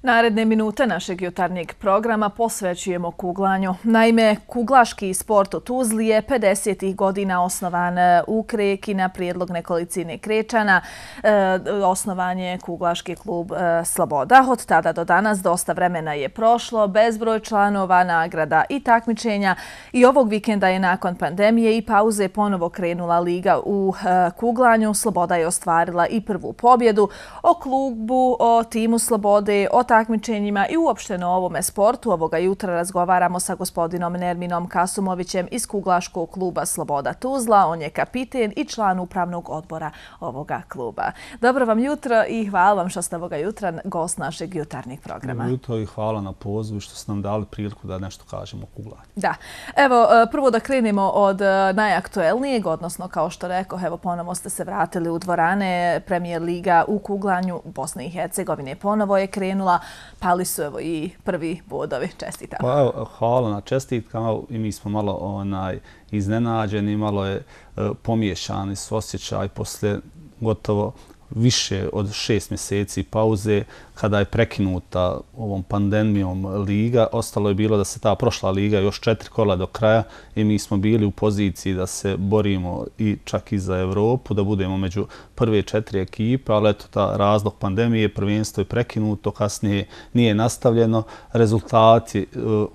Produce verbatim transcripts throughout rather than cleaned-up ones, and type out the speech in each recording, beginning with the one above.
Naredne minute našeg jutarnjeg programa posvećujemo kuglanju. Naime, kuglaški sport u Tuzli je pedesetih godina osnovan u Kreki na prijedlog nekolicine Krečana. E, osnovan je kuglaški klub e, Sloboda. Od tada do danas dosta vremena je prošlo, bezbroj članova, nagrada i takmičenja. I ovog vikenda je nakon pandemije i pauze ponovo krenula liga u e, kuglanju. Sloboda je ostvarila i prvu pobjedu. O klubu, o timu Slobode, o takmičenjima i uopšteno o ovome sportu ovoga jutra razgovaramo sa gospodinom Nerminom Kasumovićem iz kuglaškog kluba Sloboda Tuzla. On je kapiten i član upravnog odbora ovoga kluba. Dobro vam jutro i hvala vam što ste ovoga jutra gost našeg jutarnjeg programa. Dobro jutro i hvala na pozivu što ste nam dali priliku da nešto kažemo o kuglanju. Da. Evo, prvo da krenemo od najaktuelnijeg, odnosno kao što rekao, evo ponovo ste se vratili u dvorane. Premijer liga u kuglanju Bosne i Hercegovine ponovo je krenula. Pali su evo i prvi bodovi. Čestitam. Pa evo, hvala na čestitkama i mi smo malo onaj, iznenađeni, malo je e, pomiješani s osjećaj posle gotovo više od šest mjeseci pauze kada je prekinuta ovom pandemijom liga. Ostalo je bilo da se ta prošla liga još četiri kola do kraja i mi smo bili u poziciji da se borimo i čak i za Evropu, da budemo među prve četiri ekipe, ali eto ta razlog pandemije, prvenstvo je prekinuto, kasnije nije nastavljeno. Rezultati,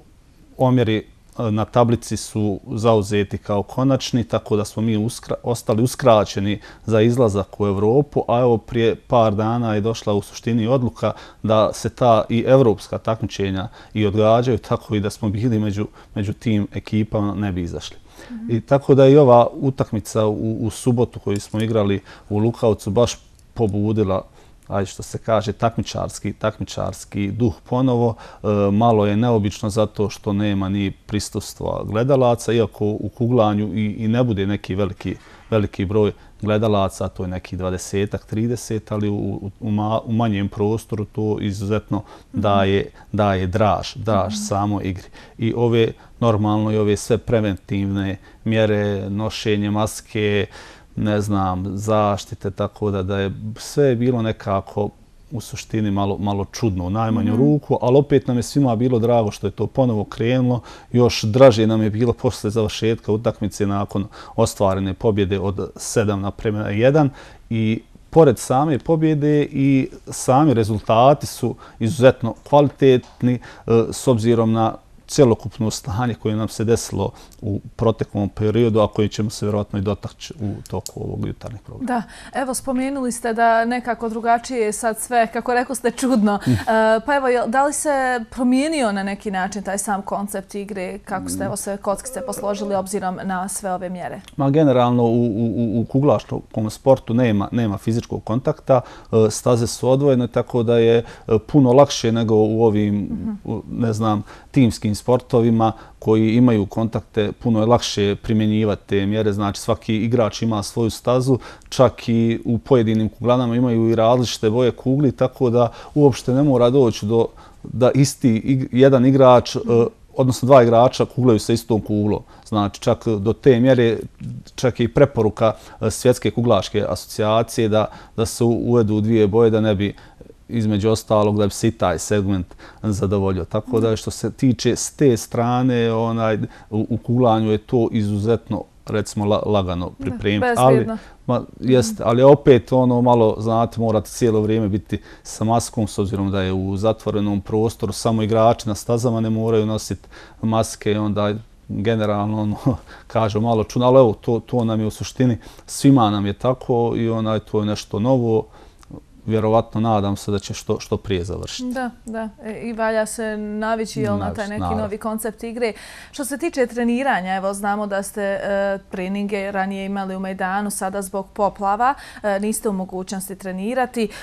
omjeri na tablici su zauzeti kao konačni, tako da smo mi uskra, ostali uskraćeni za izlazak u Evropu, a evo prije par dana je došla u suštini odluka da se ta i evropska takmičenja i odgađaju, tako i da smo bili među, među tim ekipama ne bi izašli. Mm-hmm. I tako da i ova utakmica u, u subotu koju smo igrali u Lukovcu baš pobudila, ajde što se kaže, takmičarski, takmičarski duh ponovo. E, malo je neobično zato što nema ni prisustva gledalaca, iako u kuglanju i, i ne bude neki veliki, veliki broj gledalaca, to je neki dvadesetak, trideset, ali u, u, u manjem prostoru to izuzetno daje, daje draž, draž mm-hmm. samo igri. I ove, normalno, i ove sve preventivne mjere, nošenje maske, ne znam, zaštite, tako da, da je sve je bilo nekako u suštini malo, malo čudno u najmanju mm-hmm. ruku, ali opet nam je svima bilo drago što je to ponovo krenulo. Još draže nam je bilo posle završetka utakmice nakon ostvarene pobjede od sedam naprema jedan i pored same pobjede i sami rezultati su izuzetno kvalitetni s obzirom na cjelokupno stanje koje nam se desilo u proteklom periodu, a koje ćemo se vjerojatno i dotaći u toku ovog jutarnjeg programa. Da, evo spomenuli ste da nekako drugačije je sad sve, kako rekao ste, čudno. Mm. Uh, pa evo, da li se promijenio na neki način taj sam koncept igre, kako ste evo sve kockice posložili obzirom na sve ove mjere? Ma generalno u, u, u kuglaškom sportu nema, nema fizičkog kontakta, staze su odvojene, tako da je puno lakše nego u ovim, mm-hmm. ne znam, timskim sportovima koji imaju kontakte, puno je lakše primjenjivati te mjere. Znači svaki igrač ima svoju stazu, čak i u pojedinim kuglanama imaju i različite boje kugli, tako da uopšte ne mora doći do da isti jedan igrač, odnosno dva igrača kuglaju sa istom kuglom. Znači čak do te mjere, čak i preporuka Svjetske kuglaške asocijacije da, da se uvedu dvije boje da ne bi između ostalog da bi se i taj segment zadovoljio. Tako da što se tiče s te strane, onaj, u, u kuglanju je to izuzetno, recimo, la, lagano pripremiti. Ali, ma, jest, ali opet ono malo, znate, morate cijelo vrijeme biti sa maskom s obzirom da je u zatvorenom prostoru. Samo igrači na stazama ne moraju nositi maske i onda generalno ono, kažu malo čudno, ali evo, to, to nam je u suštini, svima nam je tako i onaj, to je nešto novo. Vjerovatno nadam se da će što, što prije završiti. Da, da. I valja se navići jel, na taj neki naravno. novi koncept igre. Što se tiče treniranja, evo znamo da ste e, treninge ranije imali u Mejdanu, sada zbog poplava e, niste u mogućnosti trenirati. E,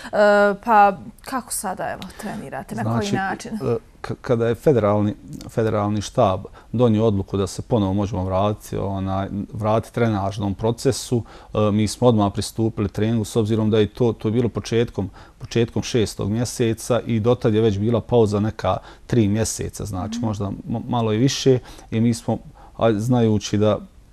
pa kako sada evo trenirate? Na znači, koji način? E, kada je federalni, federalni štab donio odluku da se ponovo možemo vratiti, onaj, vratiti trenažnom procesu, mi smo odmah pristupili treningu s obzirom da je to, to je bilo početkom, početkom šestog mjeseca i dotad je već bila pauza neka tri mjeseca, znači mm-hmm. možda malo i više i mi smo, znajući da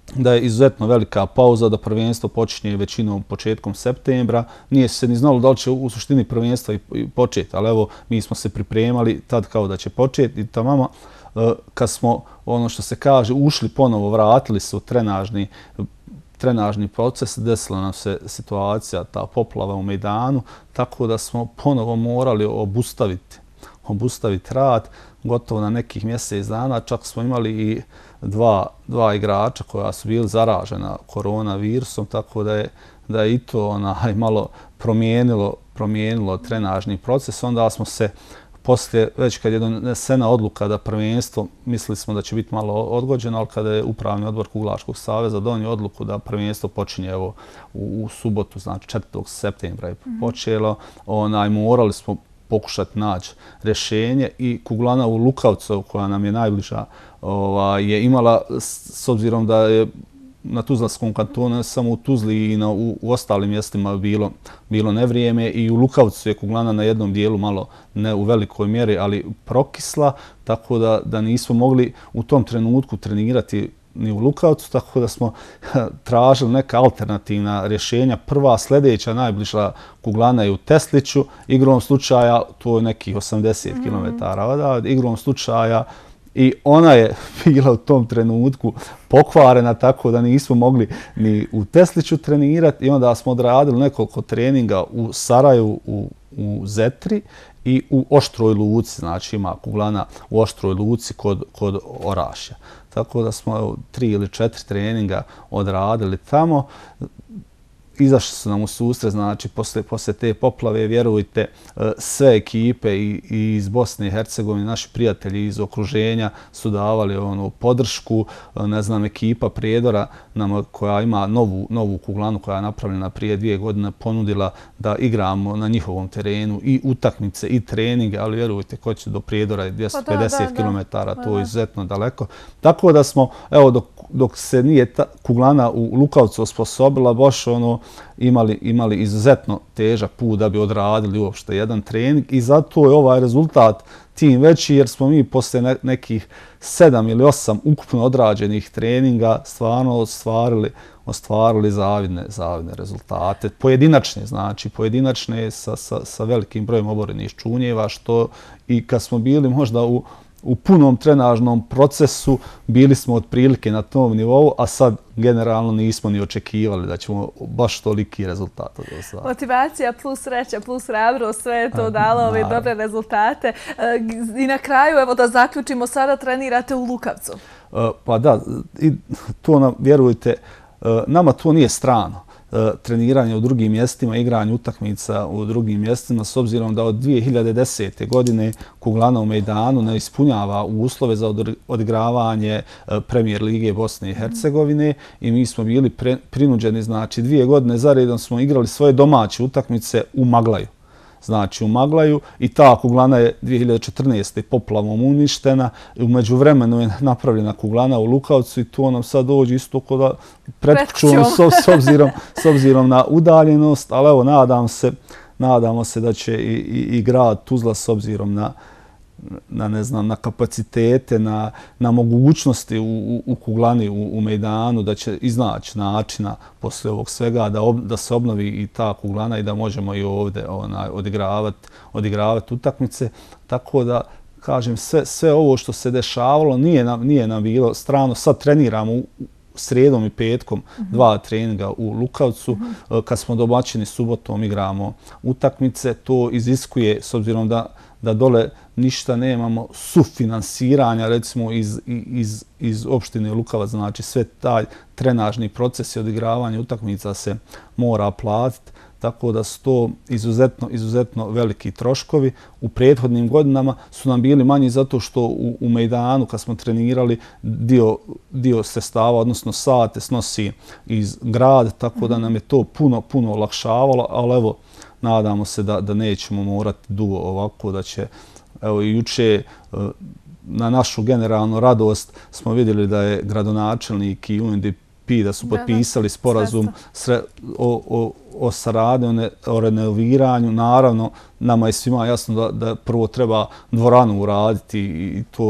da je izuzetno velika pauza, da prvenstvo počinje većinom početkom septembra. Nije se ni znalo da li će u suštini prvenstva i početi, ali evo mi smo se pripremali tad kao da će početi i tamama kad smo, ono što se kaže, ušli ponovo, vratili se u trenažni trenažni proces, desila nam se situacija, ta poplava u mejdanu, tako da smo ponovo morali obustaviti, obustaviti rad, gotovo na nekih mjesec dana. Čak smo imali i dva, dva igrača koja su bili zaražena koronavirusom, tako da je, da je i to onaj, malo promijenilo, promijenilo trenažni proces. Onda smo se poslije, već kad je donesena odluka da prvenstvo, mislili smo da će biti malo odgođeno, ali kada je Upravni odbor Kuglaškog saveza donio odluku da prvenstvo počinje evo, u, u subotu, znači četvrtog septembra je počelo, onaj, morali smo pokušati naći rješenje i Kuglana u Lukavcu, koja nam je najbliža, ovaj, je imala, s obzirom da je na Tuzlanskom kantonu, ne samo u Tuzli i na, u, u ostalim mjestima bilo, bilo nevrijeme i u Lukavcu je Kuglana na jednom dijelu malo, ne u velikoj mjeri, ali prokisla, tako da, da nismo mogli u tom trenutku trenirati ni u Lukavcu, tako da smo tražili neka alternativna rješenja. Prva, sljedeća, najbliža Kuglana je u Tesliću, igrom slučaja, to je nekih osamdeset kilometara odavde, igrom slučaja i ona je bila u tom trenutku pokvarena, tako da nismo mogli ni u Tesliću trenirati i onda smo odradili nekoliko treninga u Sarajevu, u, u Zetri i u Oštroj Luci, znači ima Kuglana u Oštroj Luci kod, kod Orašja. Tako da smo evo, tri ili četiri treninga odradili tamo. Izašli su nam u susret, znači posle, posle te poplave, vjerujte, sve ekipe i, i iz Bosne i Hercegovine, naši prijatelji iz okruženja su davali ono, podršku. Ne znam, ekipa Prijedora nam, koja ima novu, novu Kuglanu koja je napravljena prije dvije godine, ponudila da igramo na njihovom terenu i utakmice i treninge, ali vjerujte, ko će do Prijedora je dvjesto pedeset kilometara, to je izuzetno daleko. Tako da smo, evo, dok dok se nije ta Kuglana u Lukavcu osposobila, baš ono, imali, imali izuzetno težak put da bi odradili uopšte jedan trening i zato je ovaj rezultat tim veći jer smo mi posle nekih sedam ili osam ukupno odrađenih treninga stvarno ostvarili, ostvarili zavidne, zavidne rezultate. Pojedinačne, znači pojedinačne sa, sa, sa velikim brojem oborenih čunjeva, što i kad smo bili možda u u punom trenažnom procesu bili smo otprilike na tom nivou, a sad generalno nismo ni očekivali da ćemo baš toliki rezultat ostvariti. Motivacija plus sreća plus hrabrost, sve je to dalo ove dobre rezultate. I na kraju, evo da zaključimo, sada trenirate u Lukavcu. Pa da, i to nam, vjerujte, nama to nije strano. Treniranje u drugim mjestima, igranje utakmica u drugim mjestima, s obzirom da od dvije hiljade desete. godine Kuglana u mejdanu ne ispunjava uslove za odigravanje Premijer Lige Bosne i Hercegovine i mi smo bili pre, prinuđeni, znači dvije godine zaredom smo igrali svoje domaće utakmice u Maglaju. Znači u Maglaju i ta Kuglana je dvije hiljade četrnaeste. poplavom uništena. U međuvremenu je napravljena Kuglana u Lukavcu i to nam sad dođe isto kod da pretkućujemo s, s, obzirom, s obzirom na udaljenost, ali evo nadam se, nadamo se da će i, i, i grad Tuzla s obzirom na na ne znam na kapacitete, na, na mogućnosti u, u, u Kuglani, u, u mejdanu, da će iznaći načina posle ovog svega da, ob, da se obnovi i ta Kuglana i da možemo i ovdje onaj, odigravati odigravati utakmice. Tako da, kažem, sve, sve ovo što se dešavalo nije nam, nije nam bilo strano. Sad treniramo u, srijedom i petkom mm-hmm. dva treninga u Lukavcu. Mm-hmm. Kad smo domaćini subotom igramo utakmice, to iziskuje, s obzirom da da dole ništa nemamo sufinansiranja, recimo iz, iz, iz opštine Lukavac, znači sve taj trenažni proces i odigravanje utakmica se mora platiti, tako da su to izuzetno, izuzetno veliki troškovi. U prethodnim godinama su nam bili manji zato što u, u mejdanu kad smo trenirali dio, dio sredstava, odnosno sate snosi iz grada, tako da nam je to puno, puno olakšavalo, ali evo, nadamo se da, da nećemo morati dugo ovako, da će, evo i juče na našu generalnu radost smo vidjeli da je gradonačelnik i U N D P da su potpisali da, da. sporazum sre, o, o, o saradnji, o renoviranju. Naravno, nama je svima jasno da, da prvo treba dvoranu uraditi i to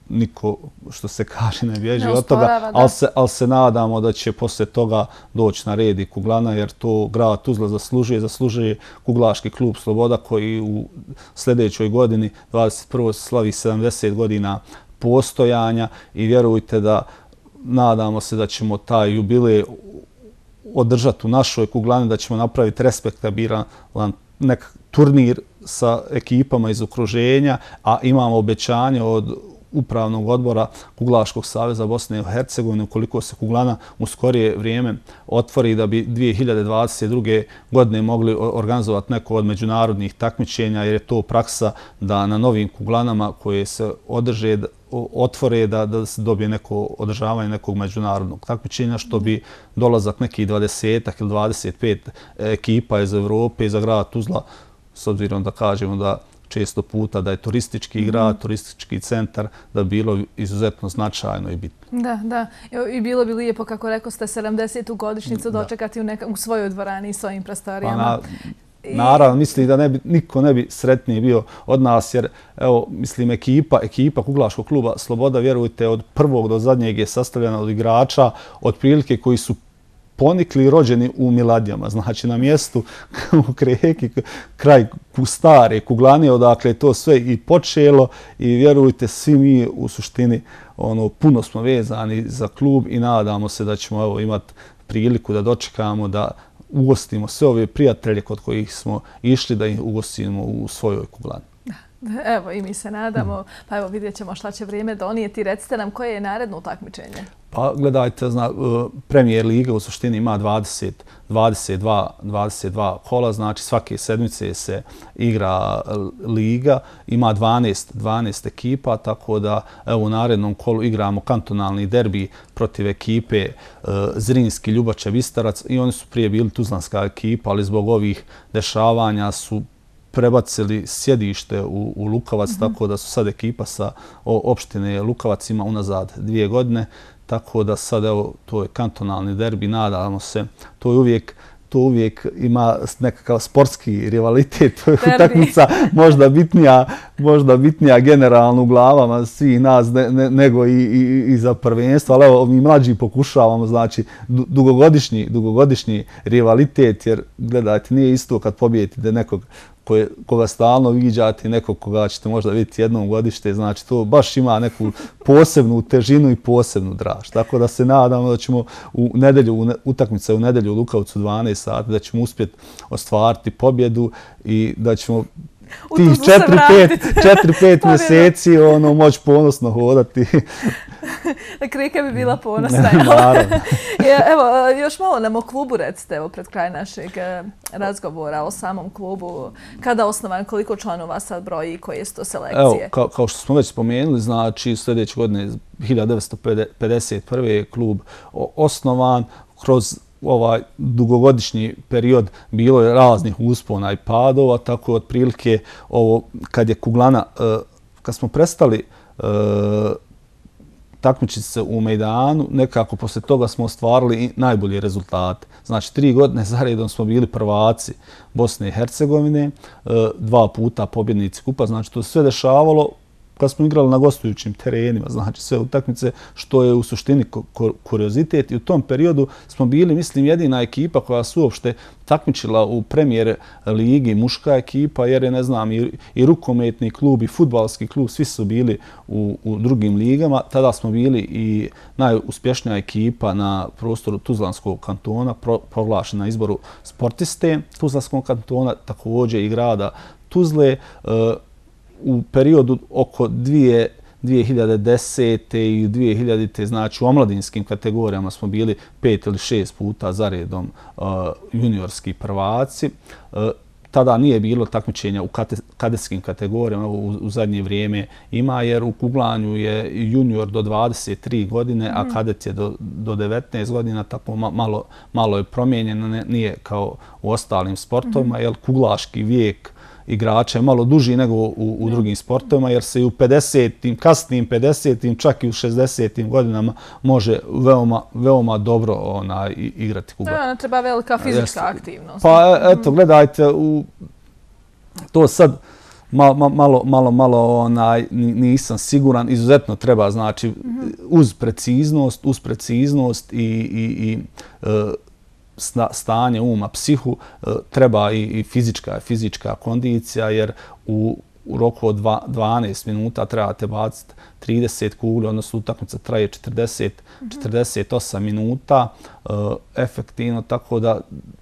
niko, što se kaže, ne bježi od toga, ali se, ali se nadamo da će poslije toga doći na red i kuglana, jer to grad Tuzla zaslužuje, zaslužuje kuglaški klub Sloboda koji u sljedećoj godini, dvadeset prvoj slavi sedamdeset godina postojanja i vjerujte da nadamo se da ćemo taj jubilej održati u našoj kuglani, da ćemo napraviti respektabilan nek turnir sa ekipama iz okruženja, a imamo obećanje od Upravnog odbora Kuglaškog saveza Bosne i Hercegovine, ukoliko se kuglana u skorije vrijeme otvori, da bi dvije hiljade dvadeset druge godine mogli organizovati neko od međunarodnih takmičenja, jer je to praksa da na novim kuglanama koje se održe, otvore, da, da se dobije neko održavanje nekog međunarodnog takmičenja, što bi dolazak nekih dvadesetak ili dvadeset pet ekipa iz Evrope i za grad Tuzla, s obzirom da kažemo da često puta da je turistički grad, turistički centar, da bi bilo izuzetno značajno i bitno. Da, da. I bilo bi lijepo, kako rekao ste, sedamdesetu godišnjicu dočekati u, neka, u svojoj dvorani i svojim prostorijama. Pa na, naravno, mislim da ne bi, niko ne bi sretniji bio od nas, jer evo, mislim, ekipa, ekipa Kuglaškog kluba Sloboda, vjerujte, od prvog do zadnjeg je sastavljena od igrača, otprilike koji su ponikli i rođeni u Miladijama, znači na mjestu u Kreki, kraj stare kuglane, odakle je to sve i počelo i vjerujte, svi mi u suštini ono, puno smo vezani za klub i nadamo se da ćemo evo, imati priliku da dočekamo, da ugostimo sve ove prijatelje kod kojih smo išli, da ih ugostimo u svojoj kuglani. Evo, i mi se nadamo. Pa evo, vidjet ćemo šta će vrijeme donijeti. Recite nam koje je naredno takmičenje? Pa gledajte, zna, Premier Liga u suštini ima dvadeset, dvadeset dva, dvadeset dva kola, znači svake sedmice se igra liga, ima dvanaest, dvanaest ekipa, tako da evo, u narednom kolu igramo kantonalni derbi protiv ekipe uh, Zrinski Ljubača Vistarac i oni su prije bili tuzlanska ekipa, ali zbog ovih dešavanja su prebacili sjedište u, u Lukovac, mm-hmm. tako da su sad ekipa sa opštine Lukovac ima unazad dvije godine, tako da sad evo, to je kantonalni derbi, nadamo se, to je uvijek to uvijek ima nekakav sportski rivalitet, to je utakmica možda bitnija, možda bitnija generalno u glavama svih nas ne, ne, nego i, i, i za prvenstvo, ali evo mi mlađi pokušavamo, znači dugogodišnji, dugogodišnji rivalitet, jer gledajte, nije isto kad pobijedite nekog koje, koga stalno viđate, nekog koga ćete možda vidjeti jednom godište, znači to baš ima neku posebnu težinu i posebnu draž. Tako da se nadamo da ćemo u nedelju, utakmica u nedelju u Lukovcu dvanaest sati, da ćemo uspjeti ostvariti pobjedu i da ćemo tih četiri pet mjeseci ono, moći ponosno hodati. Krika bi bila ponosna. Evo, još malo nam o klubu recite, evo, pred kraj našeg razgovora o samom klubu. Kada osnovan, koliko članova sad broji i koje su to selekcije? Evo, kao, kao što smo već spomenuli, znači sljedeće godine hiljadu devetsto pedeset prve je klub osnovan. Kroz ovaj dugogodišnji period bilo je raznih uspona i padova, tako otprilike ovo kad je kuglana, kad smo prestali takmičiti se u mejdanu, nekako poslije toga smo ostvarili najbolje rezultate. Znači, tri godine zaredom smo bili prvaci Bosne i Hercegovine, dva puta pobjednici kupa, znači to se sve dešavalo kad smo igrali na gostujućim terenima, znači sve utakmice, što je u suštini kuriozitet. I u tom periodu smo bili, mislim, jedina ekipa koja su uopšte takmičila u Premier ligi, muška ekipa, jer je, ne znam, i, i rukometni klub i fudbalski klub, svi su bili u, u drugim ligama. Tada smo bili i najuspješnija ekipa na prostoru Tuzlanskog kantona, pro, proglašena na izboru sportiste Tuzlanskog kantona, također i grada Tuzle. Uh, U periodu oko dvije hiljade desete i dvije hiljadite znači u omladinskim kategorijama smo bili pet ili šest puta zaredom uh, juniorski prvaci. Uh, tada nije bilo takmičenja u kate, kadetskim kategorijama, u, u zadnje vrijeme ima, jer u kuglanju je junior do dvadeset tri godine, mm. a kadet je do, do devetnaest godina, tako malo, malo je promijenjeno, ne, nije kao u ostalim sportovima, mm. jer kuglaški vijek igrača je malo duži nego u, u drugim sportovima, jer se i u pedesetim, kasnim pedesetim, čak i u šezdesetim godinama može veoma, veoma dobro ona, igrati kugla. Da, treba velika fizička aktivnost. Pa eto, gledajte, u, to sad malo, malo, malo, malo onaj, nisam siguran. Izuzetno treba, znači, mm-hmm. uz preciznost, uz preciznost i, i, i e, stanje uma, psihu, e, treba i, i fizička, fizička kondicija, jer u, u roku od dvanaest minuta trebate baciti trideset kugli, odnosno utakmica traje četrdeset, četrdeset osam minuta e, efektivno, tako da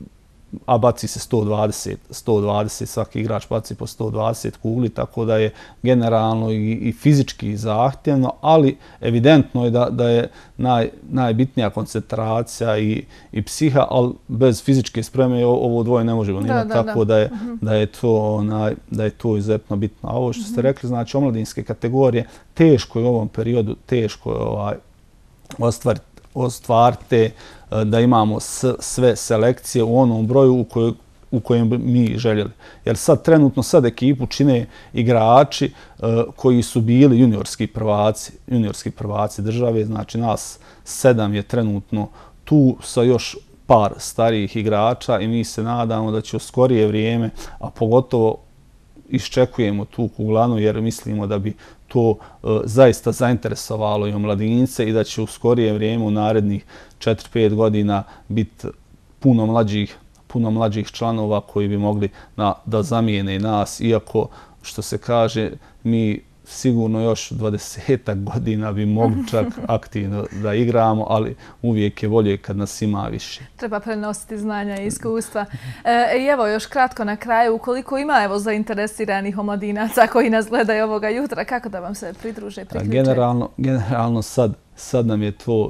a baci se sto dvadeset, sto dvadeset, svaki igrač baci po sto dvadeset kugli, tako da je generalno i, i fizički zahtjevno, ali evidentno je da, da je naj, najbitnija koncentracija i, i psiha, ali bez fizičke spreme ovo dvoje ne možemo imati, da, da, tako da, da je, uh-huh. da, je to, onaj, da je to izuzetno bitno. A ovo što ste rekli, znači omladinske kategorije, teško je u ovom periodu, teško je ovaj, ostvariti ostvarite da imamo sve selekcije u onom broju u, koj, u kojem bi mi željeli. Jer sad trenutno sad ekipu čine igrači uh, koji su bili juniorski prvaci, juniorski prvaci države, znači nas sedam je trenutno tu sa još par starijih igrača i mi se nadamo da će u skorije vrijeme, a pogotovo iščekujemo tu kuglanu jer mislimo da bi to uh, zaista zainteresovalo i omladince i da će u skorije vrijeme u narednih četiri pet godina biti puno mlađih, puno mlađih članova koji bi mogli na, da zamijene nas, iako što se kaže mi sigurno još dvadesetak godina bi mogli čak aktivno da igramo, ali uvijek je bolje kad nas ima više. Treba prenositi znanja i iskustva. E, evo još kratko na kraju, ukoliko ima evo zainteresiranih omladinaca koji nas gledaju ovoga jutra, kako da vam se pridruže, priključe? Generalno, generalno sad, sad nam je to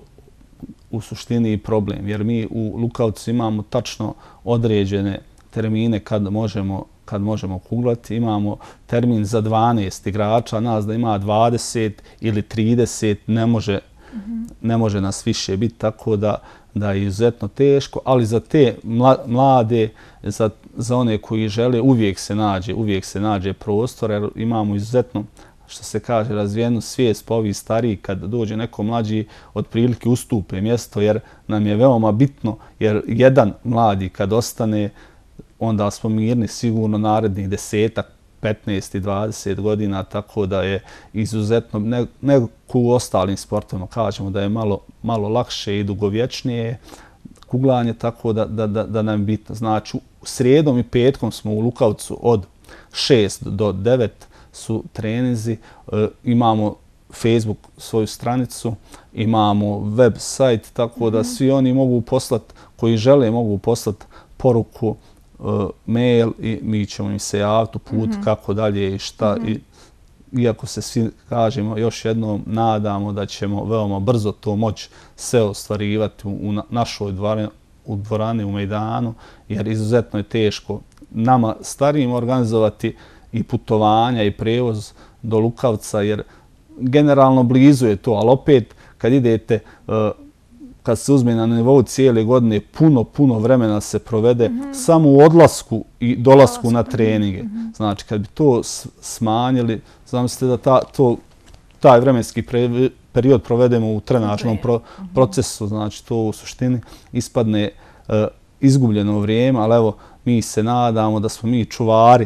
u suštini problem, jer mi u Lukavcu imamo tačno određene termine kad možemo kad možemo kuglati. Imamo termin za dvanaest igrača, nas da ima dvadeset ili trideset, ne može, mm-hmm. ne može nas više biti, tako da, da je izuzetno teško, ali za te mlade, za, za one koji žele, uvijek se nađe, uvijek se nađe prostor, jer imamo izuzetno, što se kaže, razvijenu svijest po ovih stariji, kad dođe neko mlađi, otprilike ustupe mjesto, jer nam je veoma bitno, jer jedan mladi kad ostane, onda smo mirni sigurno narednih desetak, petnaest i dvadeset godina, tako da je izuzetno, ne, nego u ostalim sportovima, kažemo da je malo, malo lakše i dugovječnije kuglanje, tako da, da, da, da nam je bitno. Znači, srijedom i petkom smo u Lukavcu od šest do devet su treninzi, e, imamo Facebook svoju stranicu, imamo web sajt, tako da svi oni mogu poslati, koji žele mogu poslati poruku, Uh, mail i mi ćemo im se javiti put mm-hmm. kako dalje i šta. Mm-hmm. I, iako se svi, kažemo, još jednom nadamo da ćemo veoma brzo to moći sve ostvarivati u, u našoj dvorani, u dvorani, u Mejdanu, jer izuzetno je teško nama starijim organizovati i putovanja i prevoz do Lukavca, jer generalno blizu je to, ali opet kad idete uh, kad se uzme na nivou cijele godine, puno, puno vremena se provede mm-hmm. samo u odlasku i dolasku na treninge. Mm-hmm. Znači, kad bi to smanjili, zamislite da ta, to, taj vremenski pre, period provedemo u trenažnom pro, mm-hmm. procesu, znači to u suštini ispadne uh, izgubljeno vrijeme, ali evo, mi se nadamo da smo mi čuvari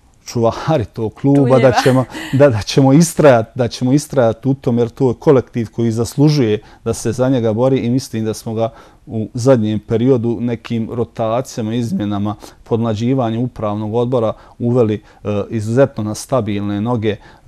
čuvari tog kluba, da ćemo, da, da ćemo istrajati, da ćemo istrajati u tom, jer to je kolektiv koji zaslužuje da se za njega bori i mislim da smo ga u zadnjem periodu nekim rotacijama, izmjenama, podmlađivanjem upravnog odbora uveli uh, izuzetno na stabilne noge, uh,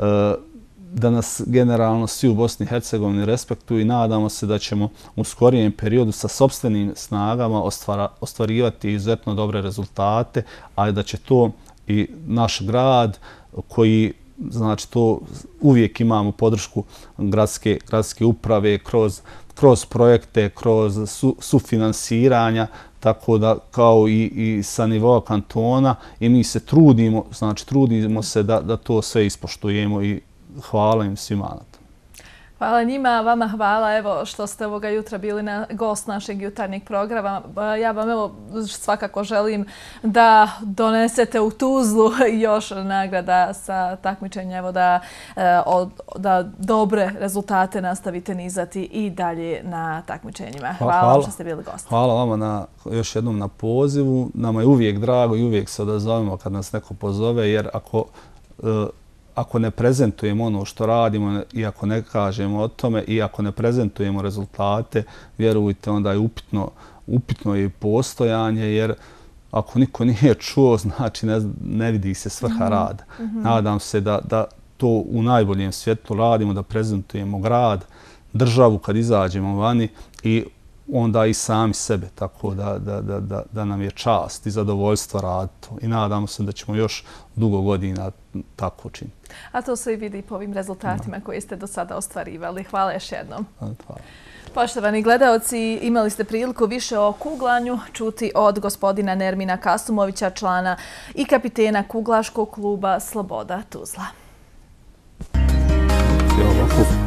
da nas generalno svi u Bosni i Hercegovini respektuju i nadamo se da ćemo u skorijem periodu sa sopstvenim snagama ostvara, ostvarivati izuzetno dobre rezultate, a da će to i naš grad koji, znači to uvijek imamo podršku gradske, gradske uprave kroz, kroz projekte, kroz su, sufinansiranja, tako da kao i, i sa nivoa kantona i mi se trudimo, znači trudimo se da, da to sve ispoštujemo i hvala im svima na to. Hvala njima, vama hvala evo što ste ovoga jutra bili na gost našeg jutarnjeg programa. Ja vam evo svakako želim da donesete u Tuzlu još nagrada sa takmičenja, evo da, da dobre rezultate nastavite nizati i dalje na takmičenjima. Hvala, hvala vam što ste bili gost. Hvala vama na, još jednom na pozivu. Nama je uvijek drago i uvijek se odazovemo kad nas neko pozove, jer ako ako ne prezentujemo ono što radimo i ako ne kažemo o tome i ako ne prezentujemo rezultate, vjerujte, onda je upitno, upitno je i postojanje, jer ako niko nije čuo, znači ne, ne vidi se svrha rada. Mm-hmm. Nadam se da, da to u najboljem svjetlu radimo, da prezentujemo grad, državu kad izađemo vani i onda i sami sebe, tako da, da, da, da, da nam je čast i zadovoljstvo raditi. I nadamo se da ćemo još dugo godina tako činiti. A to se i vidi po ovim rezultatima koje ste do sada ostvarivali. Hvala još jednom. Hvala. Poštovani gledaoci, imali ste priliku više o kuglanju čuti od gospodina Nermina Kasumovića, člana i kapitena kuglaškog kluba Sloboda Tuzla. Hvala.